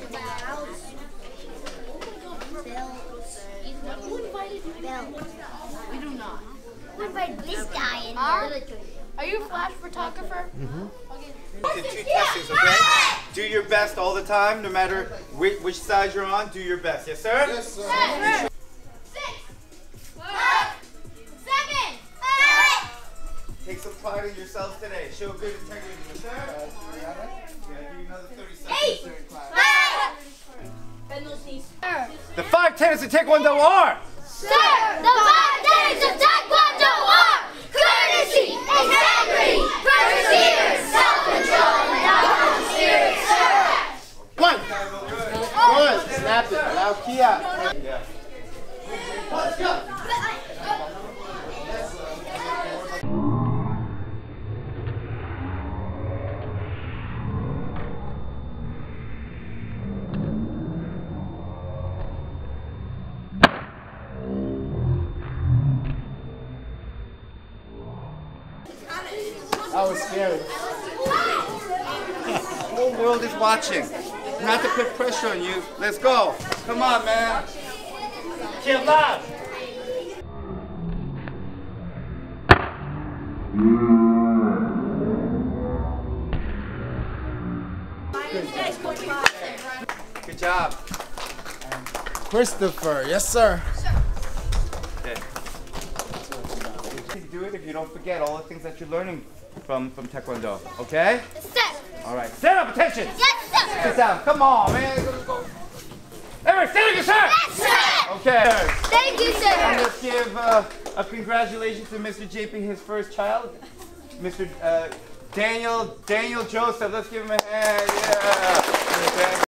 We do not. Who invited this guy in here? Are you a flash photographer? Okay. Two testings, okay? Do your best all the time, no matter which side you're on. Do your best, yes, sir? Yes, sir. 6, 5, 7, 8. Take some pride in yourselves today. Show good integrity, yes, sir? Yeah, give you another 30 seconds. 8. The 5 tenets of Taekwondo are. Sir, the 5 tenets of Taekwondo are courtesy, integrity, perseverance, self-control, and outward spirit, sir. One. Snap it. Allow key out. Yeah. Let's go. That was scary. The whole world is watching. Not to put pressure on you. Let's go. Come on, man. Get loud. Good job. Christopher. Yes, sir. Okay. You can do it if you don't forget all the things that you're learning from Taekwondo. Okay? Sir. All right. Stand up. Attention. Yes, sir. Sit down. Come on, man. Go. Everyone, stand up, sir. Yes, sir. Okay. Thank you, And sir. let's give a congratulations to Mr. JP, his first child, Mr. Daniel Joseph. Let's give him a hand. Yeah.